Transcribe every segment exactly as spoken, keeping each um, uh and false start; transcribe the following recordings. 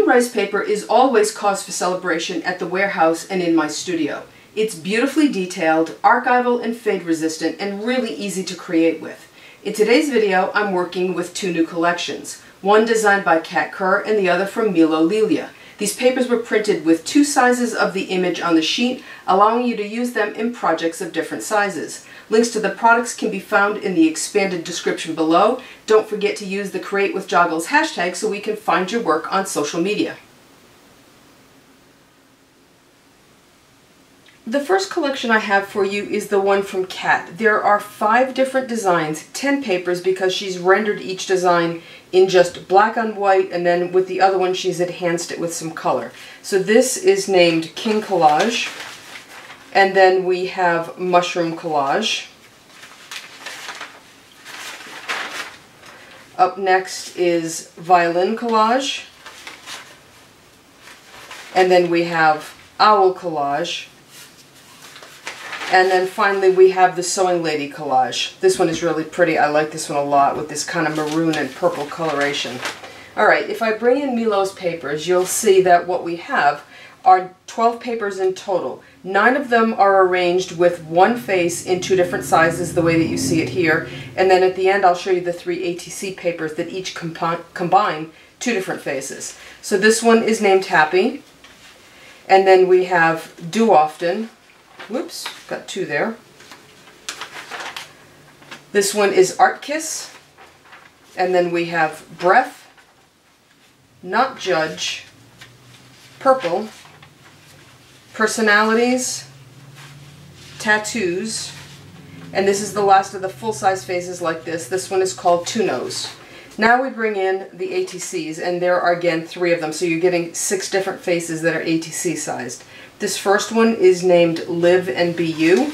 rice paper is always cause for celebration at the warehouse and in my studio. It's beautifully detailed, archival and fade resistant, and really easy to create with. In today's video, I'm working with two new collections, one designed by Kat Kerr and the other from Milo Lilia. These papers were printed with two sizes of the image on the sheet, allowing you to use them in projects of different sizes. Links to the products can be found in the expanded description below. Don't forget to use the Create with Joggles hashtag so we can find your work on social media. The first collection I have for you is the one from Kat. There are five different designs, ten papers, because she's rendered each design in just black on white, and then with the other one she's enhanced it with some color. So this is named King Collage, and then we have Mushroom Collage. Up next is Violin Collage, and then we have Owl Collage. And then finally we have the Sewing Lady Collage. This one is really pretty. I like this one a lot with this kind of maroon and purple coloration. Alright, if I bring in Milo's papers, you'll see that what we have are twelve papers in total. Nine of them are arranged with one face in two different sizes, the way that you see it here. And then at the end I'll show you the three A T C papers that each combi combine two different faces. So this one is named Happy. And then we have Do Often. Whoops, got two there. This one is Art Kiss. And then we have Breath, Not Judge, Purple, Personalities, Tattoos, and this is the last of the full-size faces like this. This one is called Two Nose. Now we bring in the A T Cs, and there are again three of them, so you're getting six different faces that are A T C sized. This first one is named Live and Be You,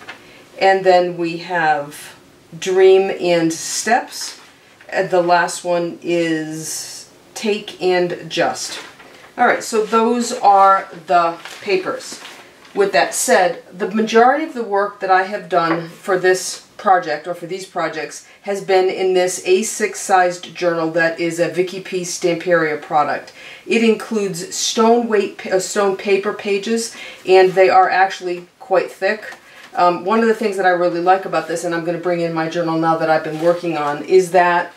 and then we have Dream and Steps, and the last one is Take and Just. Alright, so those are the papers. With that said, the majority of the work that I have done for this project, or for these projects, has been in this A six sized journal that is a Vicky P. Stamperia product. It includes stone weight, uh, stone paper pages, and they are actually quite thick. Um, one of the things that I really like about this, and I'm going to bring in my journal now that I've been working on, is that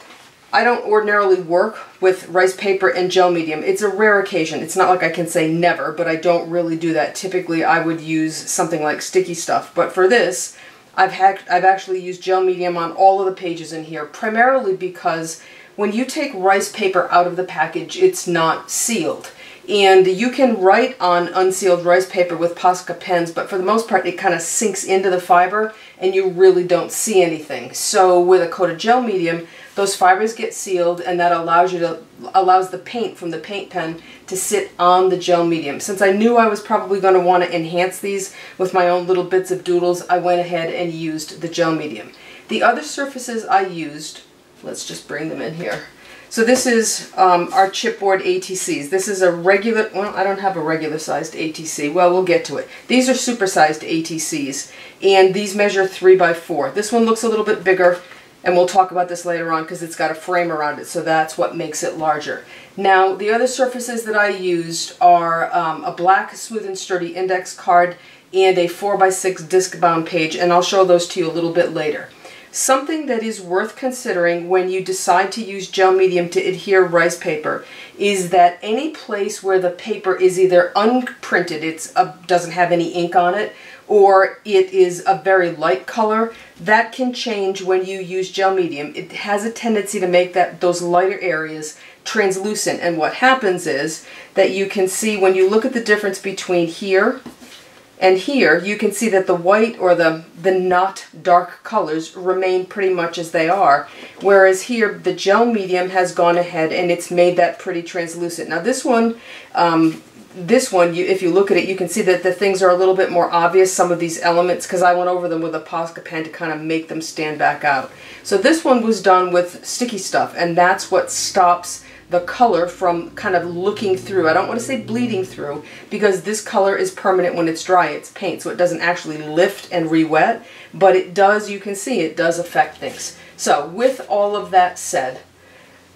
I don't ordinarily work with rice paper and gel medium. It's a rare occasion. It's not like I can say never, but I don't really do that. Typically I would use something like sticky stuff, but for this I've had I've actually used gel medium on all of the pages in here, primarily because when you take rice paper out of the package, it's not sealed. And you can write on unsealed rice paper with Posca pens, but for the most part it kind of sinks into the fiber and you really don't see anything. So with a coated gel medium, those fibers get sealed, and that allows you to allows the paint from the paint pen to sit on the gel medium. Since I knew I was probably going to want to enhance these with my own little bits of doodles, I went ahead and used the gel medium. The other surfaces I used, let's just bring them in here. So this is um, our chipboard A T Cs. This is a regular, well, I don't have a regular sized A T C. Well, we'll get to it. These are supersized A T Cs, and these measure three by four. This one looks a little bit bigger, and we'll talk about this later on because it's got a frame around it, so that's what makes it larger. Now, the other surfaces that I used are um, a black smooth and sturdy index card and a four by six disc bound page, and I'll show those to you a little bit later. Something that is worth considering when you decide to use gel medium to adhere rice paper is that any place where the paper is either unprinted, it doesn't have any ink on it, or it is a very light color, that can change when you use gel medium. It has a tendency to make that those lighter areas translucent, and what happens is that you can see when you look at the difference between here and here, you can see that the white or the, the not dark colors remain pretty much as they are, whereas here the gel medium has gone ahead and it's made that pretty translucent. Now this one, um, This one, you, if you look at it, you can see that the things are a little bit more obvious, some of these elements, because I went over them with a Posca pen to kind of make them stand back out. So this one was done with sticky stuff, and that's what stops the color from kind of looking through. I don't want to say bleeding through, because this color is permanent when it's dry. It's paint, so it doesn't actually lift and re-wet, but it does, you can see, it does affect things. So with all of that said,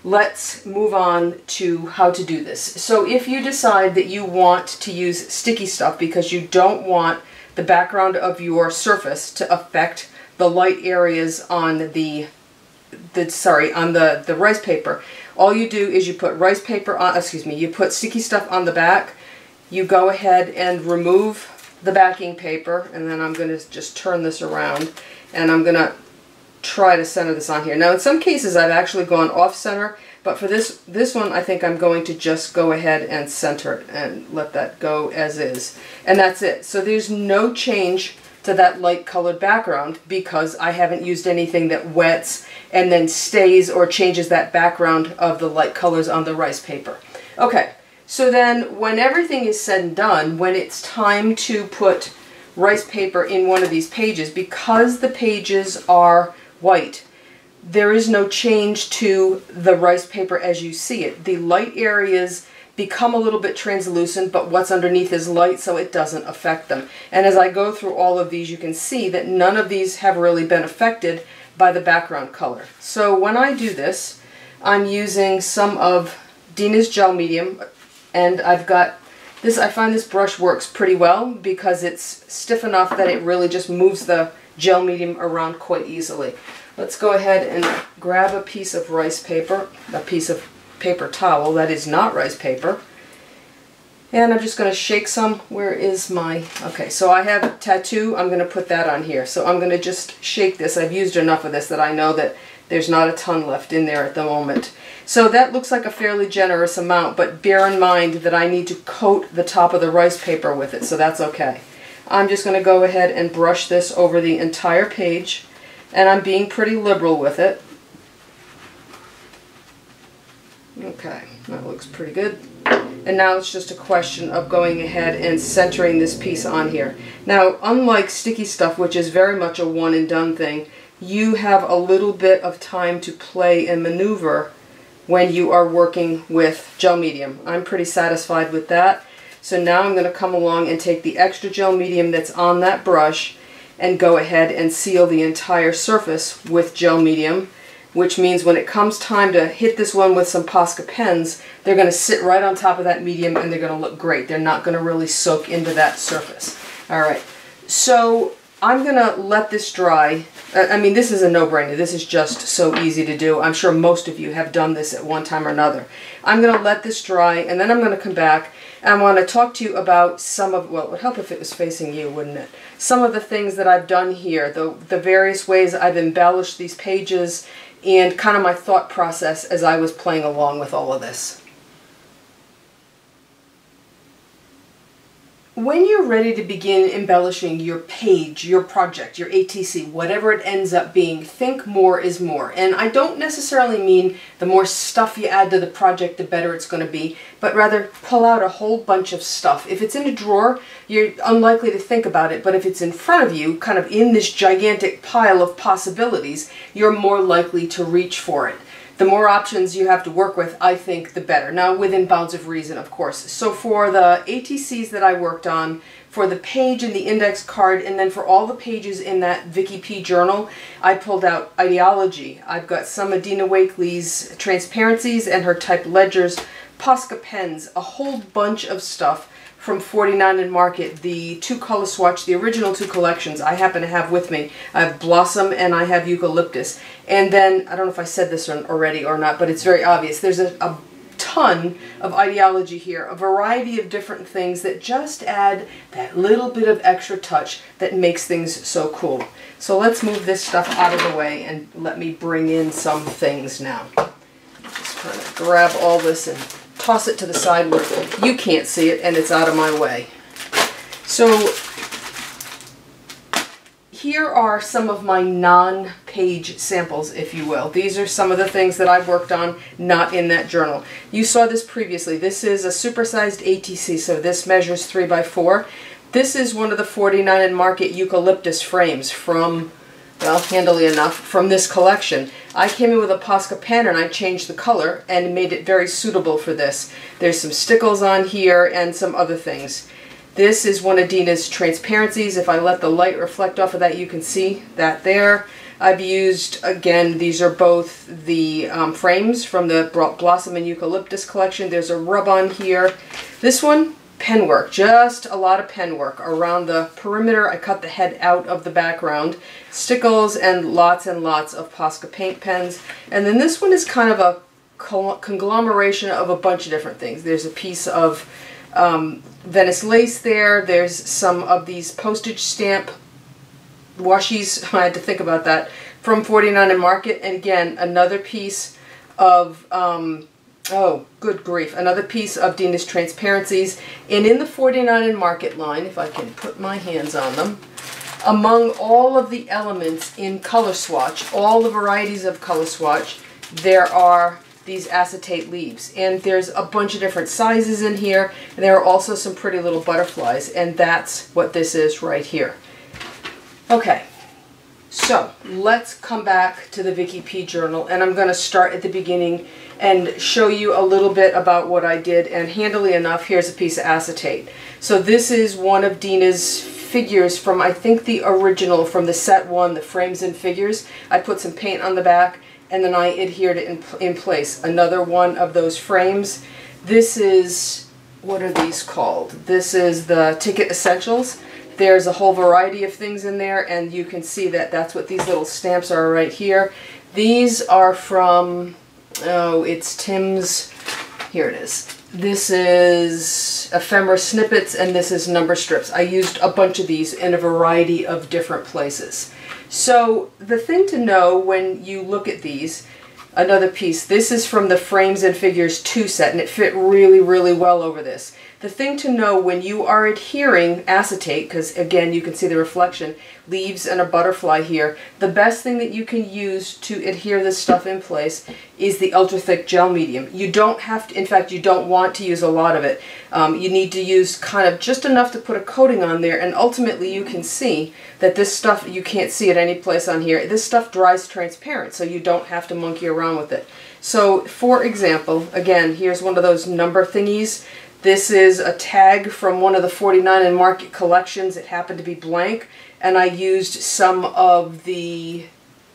let's move on to how to do this. So if you decide that you want to use sticky stuff because you don't want the background of your surface to affect the light areas on the, the sorry, on the, the rice paper, all you do is you put rice paper on, excuse me, you put sticky stuff on the back, you go ahead and remove the backing paper, and then I'm going to just turn this around, and I'm going to try to center this on here. Now in some cases I've actually gone off center, but for this this one I think I'm going to just go ahead and center it and let that go as is. And that's it. So there's no change to that light colored background because I haven't used anything that wets and then stays or changes that background of the light colors on the rice paper. Okay, so then when everything is said and done, when it's time to put rice paper in one of these pages, because the pages are white, there is no change to the rice paper as you see it. The light areas become a little bit translucent, but what's underneath is light, so it doesn't affect them. And as I go through all of these, you can see that none of these have really been affected by the background color. So when I do this, I'm using some of Dina's Gel Medium, and I've got this, I find this brush works pretty well because it's stiff enough that it really just moves the gel medium around quite easily. Let's go ahead and grab a piece of rice paper, a piece of paper towel that is not rice paper, and I'm just going to shake some. Where is my, okay, so I have Tattoo, I'm going to put that on here. So I'm going to just shake this. I've used enough of this that I know that there's not a ton left in there at the moment. So that looks like a fairly generous amount, but bear in mind that I need to coat the top of the rice paper with it, so that's okay. I'm just going to go ahead and brush this over the entire page, and I'm being pretty liberal with it. Okay, that looks pretty good. And now it's just a question of going ahead and centering this piece on here. Now, unlike sticky stuff, which is very much a one and done thing, you have a little bit of time to play and maneuver when you are working with gel medium. I'm pretty satisfied with that. So now I'm going to come along and take the extra gel medium that's on that brush and go ahead and seal the entire surface with gel medium, which means when it comes time to hit this one with some Posca pens, they're going to sit right on top of that medium and they're going to look great. They're not going to really soak into that surface. Alright, so I'm going to let this dry. I mean, this is a no-brainer. This is just so easy to do. I'm sure most of you have done this at one time or another. I'm going to let this dry, and then I'm going to come back and I want to talk to you about some of, well, it would help if it was facing you, wouldn't it? Some of the things that I've done here, the, the various ways I've embellished these pages, and kind of my thought process as I was playing along with all of this. When you're ready to begin embellishing your page, your project, your A T C, whatever it ends up being, think more is more. And I don't necessarily mean the more stuff you add to the project, the better it's going to be, but rather pull out a whole bunch of stuff. If it's in a drawer, you're unlikely to think about it, but if it's in front of you, kind of in this gigantic pile of possibilities, you're more likely to reach for it. The more options you have to work with, I think, the better. Now, within bounds of reason, of course. So for the A T Cs that I worked on, for the page and the index card, and then for all the pages in that Vicky P journal, I pulled out Ideology. I've got some of Dina Wakley's Transparencies and her type ledgers, Posca pens, a whole bunch of stuff from forty-nine and Market, the two color swatch, the original two collections I happen to have with me. I have Blossom and I have Eucalyptus. And then, I don't know if I said this already or not, but it's very obvious. There's a, a ton of Ideology here, a variety of different things that just add that little bit of extra touch that makes things so cool. So let's move this stuff out of the way and let me bring in some things now. Just trying to grab all this and toss it to the side where you can't see it and it's out of my way. So here are some of my non-page samples, if you will. These are some of the things that I've worked on not in that journal. You saw this previously. This is a supersized A T C, so this measures three by four. This is one of the forty-nine and Market Eucalyptus frames from, well, handily enough, from this collection. I came in with a Posca pen and I changed the color and made it very suitable for this. There's some stickles on here and some other things. This is one of Dina's transparencies. If I let the light reflect off of that, you can see that there. I've used, again, these are both the um, frames from the Blossom and Eucalyptus collection. There's a rub-on here. This one, pen work, just a lot of pen work around the perimeter. I cut the head out of the background. Stickles and lots and lots of Posca paint pens. And then this one is kind of a conglomeration of a bunch of different things. There's a piece of um, Venice lace there. There's some of these postage stamp washies, I had to think about that, from forty-nine and Market. And again, another piece of, um, oh, good grief, another piece of Dina's Transparencies. And in the forty-nine and Market line, if I can put my hands on them, among all of the elements in Color Swatch, all the varieties of Color Swatch, there are these acetate leaves. And there's a bunch of different sizes in here, and there are also some pretty little butterflies, and that's what this is right here. Okay, so let's come back to the Vicki P journal, and I'm going to start at the beginning and show you a little bit about what I did. And handily enough, here's a piece of acetate. So this is one of Dina's figures from, I think, the original, from the set one, the frames and figures. I put some paint on the back, and then I adhered it in, in place. Another one of those frames. This is, what are these called? This is the Ticket Essentials. There's a whole variety of things in there, and you can see that that's what these little stamps are right here. These are from, oh, it's Tim's, here it is. This is Ephemera Snippets, and this is Number Strips. I used a bunch of these in a variety of different places. So the thing to know when you look at these, another piece, this is from the Frames and Figures two set, and it fit really, really well over this. The thing to know when you are adhering acetate, because again you can see the reflection, leaves and a butterfly here, the best thing that you can use to adhere this stuff in place is the ultra thick gel medium. You don't have to, in fact you don't want to use a lot of it. Um, you need to use kind of just enough to put a coating on there, and ultimately you can see that this stuff, you can't see it any place on here, this stuff dries transparent, so you don't have to monkey around with it. So for example, again, here's one of those number thingies. This is a tag from one of the forty-nine and Market collections. It happened to be blank, and I used some of the,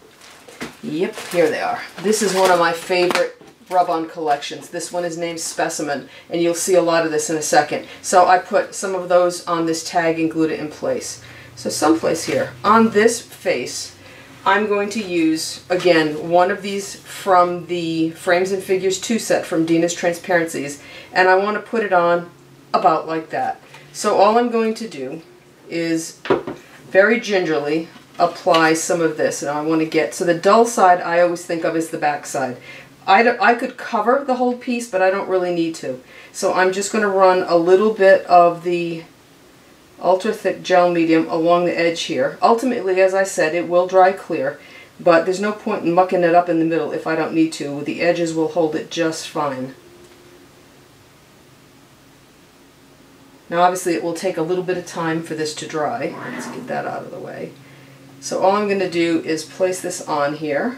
yep, here they are. This is one of my favorite rub-on collections. This one is named Specimen, and you'll see a lot of this in a second. So I put some of those on this tag and glued it in place. So someplace here, on this face, I'm going to use, again, one of these from the Frames and Figures two set from Dina's Transparencies, and I want to put it on about like that. So all I'm going to do is very gingerly apply some of this, and I want to get, so the dull side I always think of as the back side. I, don't, I could cover the whole piece, but I don't really need to. So I'm just going to run a little bit of the ultra thick gel medium along the edge here. Ultimately, as I said, it will dry clear, but there's no point in mucking it up in the middle if I don't need to. The edges will hold it just fine. Now obviously it will take a little bit of time for this to dry. Let's get that out of the way. So all I'm going to do is place this on here,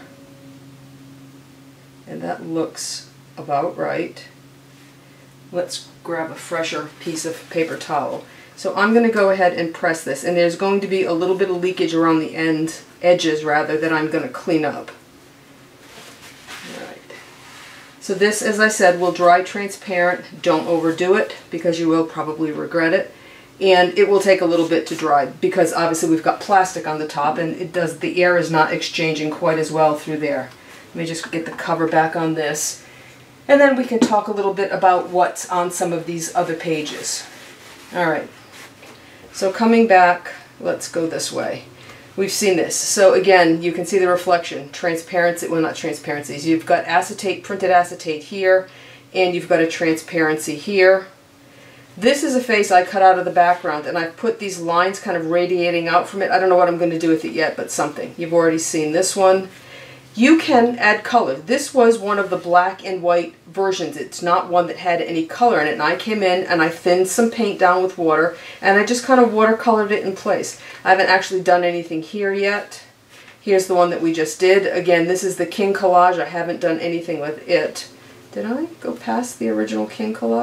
and that looks about right. Let's grab a fresher piece of paper towel. So I'm going to go ahead and press this, and there's going to be a little bit of leakage around the end, edges rather, that I'm going to clean up. Alright. So this, as I said, will dry transparent. Don't overdo it, because you will probably regret it. And it will take a little bit to dry, because obviously we've got plastic on the top, and it does, the air is not exchanging quite as well through there. Let me just get the cover back on this, and then we can talk a little bit about what's on some of these other pages. Alright. So coming back, let's go this way. We've seen this. So again, you can see the reflection. Transparency, well, not transparencies. You've got acetate, printed acetate here, and you've got a transparency here. This is a face I cut out of the background, and I've put these lines kind of radiating out from it. I don't know what I'm going to do with it yet, but something. You've already seen this one. You can add color. This was one of the black and white versions. It's not one that had any color in it. And I came in and I thinned some paint down with water, and I just kind of watercolored it in place. I haven't actually done anything here yet. Here's the one that we just did. Again, this is the King Collage. I haven't done anything with it. Did I go past the original King Collage?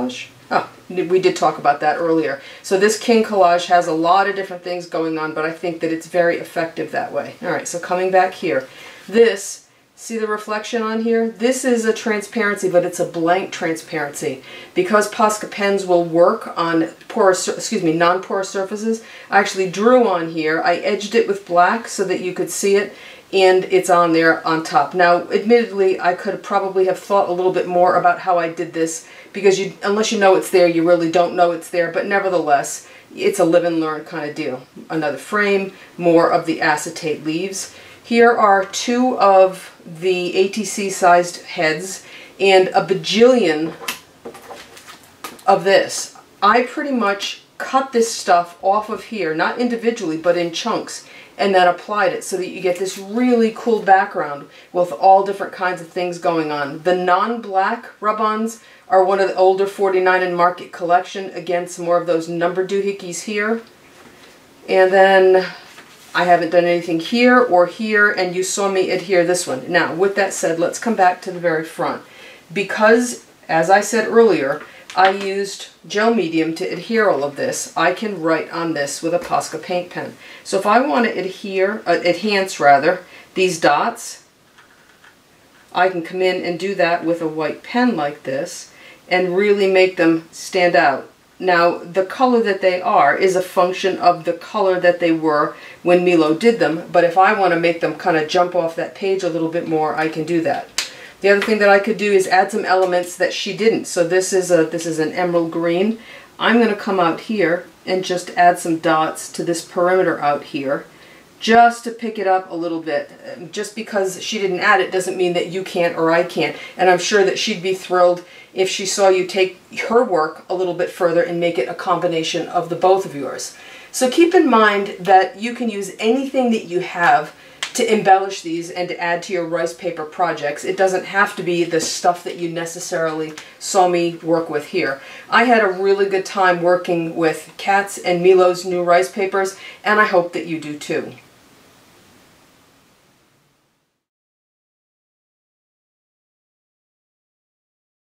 Oh, we did talk about that earlier. So this king collage has a lot of different things going on, but I think that it's very effective that way. All right, so coming back here. This, see the reflection on here? This is a transparency, but it's a blank transparency. Because Posca pens will work on porous, excuse me, non-porous surfaces, I actually drew on here. I edged it with black so that you could see it, and it's on there on top. Now, admittedly, I could probably have thought a little bit more about how I did this, because you, unless you know it's there, you really don't know it's there, but nevertheless, it's a live and learn kind of deal. Another frame, more of the acetate leaves. Here are two of the A T C-sized heads and a bajillion of this. I pretty much cut this stuff off of here, not individually, but in chunks, and then applied it so that you get this really cool background with all different kinds of things going on. The non-black rub-ons are one of the older forty-nine and Market collection. Again, some more of those number doohickeys here. And then I haven't done anything here or here, and you saw me adhere this one. Now, with that said, let's come back to the very front. Because, as I said earlier, I used gel medium to adhere all of this, I can write on this with a Posca paint pen. So if I want to adhere, uh, enhance rather, these dots, I can come in and do that with a white pen like this and really make them stand out. Now, the color that they are is a function of the color that they were when Milo did them, but if I want to make them kind of jump off that page a little bit more, I can do that. The other thing that I could do is add some elements that she didn't. So this is a this is an emerald green. I'm going to come out here and just add some dots to this perimeter out here, just to pick it up a little bit. Just because she didn't add it doesn't mean that you can't or I can't. And I'm sure that she'd be thrilled if she saw you take her work a little bit further and make it a combination of the both of yours. So keep in mind that you can use anything that you have to embellish these and to add to your rice paper projects. It doesn't have to be the stuff that you necessarily saw me work with here. I had a really good time working with Kat's and Milo's new rice papers, and I hope that you do too.